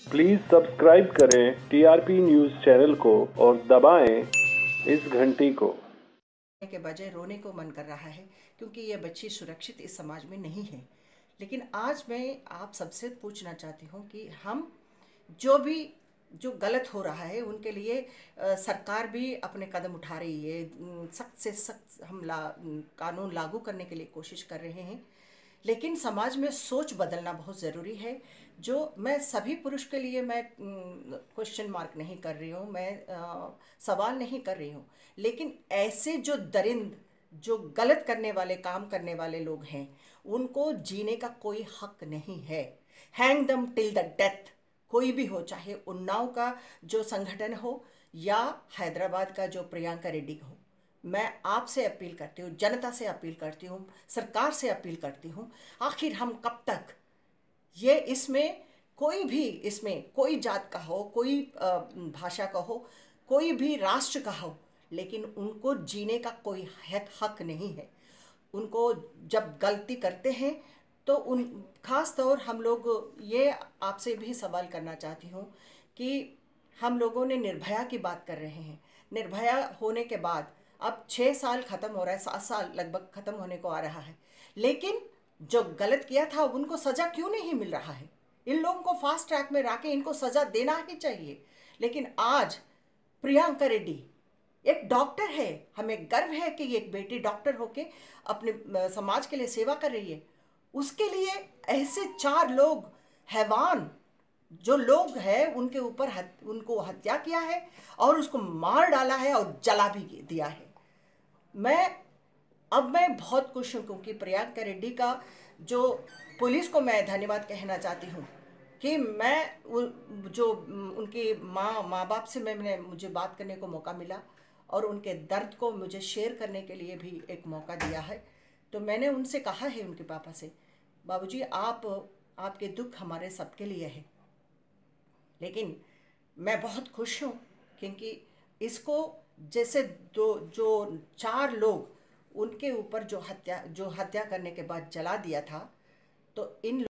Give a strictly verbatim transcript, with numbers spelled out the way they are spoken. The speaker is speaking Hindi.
प्लीज सब्सक्राइब करें टीआरपी न्यूज चैनल को और दबाएं इस घंटी को। के बजाय रोने को मन कर रहा है क्योंकि ये बच्ची सुरक्षित इस समाज में नहीं है। लेकिन आज मैं आप सबसे पूछना चाहती हूँ कि हम जो भी जो गलत हो रहा है उनके लिए अ, सरकार भी अपने कदम उठा रही है। अम, सख्त से सख्त हम ला अम, कानून लागू करने के लिए कोशिश कर रहे हैं। लेकिन समाज में सोच बदलना बहुत ज़रूरी है। जो मैं सभी पुरुष के लिए मैं क्वेश्चन मार्क नहीं कर रही हूँ, मैं अ, सवाल नहीं कर रही हूँ। लेकिन ऐसे जो दरिंद जो गलत करने वाले काम करने वाले लोग हैं उनको जीने का कोई हक नहीं है। हैंग दम टिल द डेथ। कोई भी हो, चाहे उन्नाव का जो संगठन हो या हैदराबाद का जो प्रियंका रेड्डी हो। मैं आपसे अपील करती हूँ, जनता से अपील करती हूँ, सरकार से अपील करती हूँ, आखिर हम कब तक ये इसमें कोई भी इसमें कोई जात का हो, कोई भाषा का हो, कोई भी राष्ट्र का हो, लेकिन उनको जीने का कोई हक हक नहीं है। उनको जब गलती करते हैं तो उन खास तौर हम लोग ये आपसे भी सवाल करना चाहती हूँ कि हम लोगों ने निर्भया की बात कर रहे हैं। निर्भया होने के बाद अब छः साल ख़त्म हो रहा है, सात साल लगभग ख़त्म होने को आ रहा है, लेकिन जो गलत किया था उनको सज़ा क्यों नहीं मिल रहा है? इन लोगों को फास्ट ट्रैक में रखे इनको सज़ा देना ही चाहिए। लेकिन आज प्रियंका रेड्डी एक डॉक्टर है, हमें गर्व है कि एक बेटी डॉक्टर होके अपने समाज के लिए सेवा कर रही है। उसके लिए ऐसे चार लोग हैवान जो लोग हैं उनके ऊपर हत, उनको हत्या किया है और उसको मार डाला है और जला भी दिया है। मैं अब मैं बहुत खुश हूँ क्योंकि प्रियंका रेड्डी का जो पुलिस को मैं धन्यवाद कहना चाहती हूँ कि मैं जो उनके माँ माँ बाप से मैंने मुझे बात करने को मौका मिला और उनके दर्द को मुझे शेयर करने के लिए भी एक मौका दिया है। तो मैंने उनसे कहा है, उनके पापा से, बाबूजी आप आपके दुख हमारे सबके लिए है। लेकिन मैं बहुत खुश हूँ क्योंकि इसको जैसे दो जो चार लोग उनके ऊपर जो हत्या जो हत्या करने के बाद जला दिया था, तो इन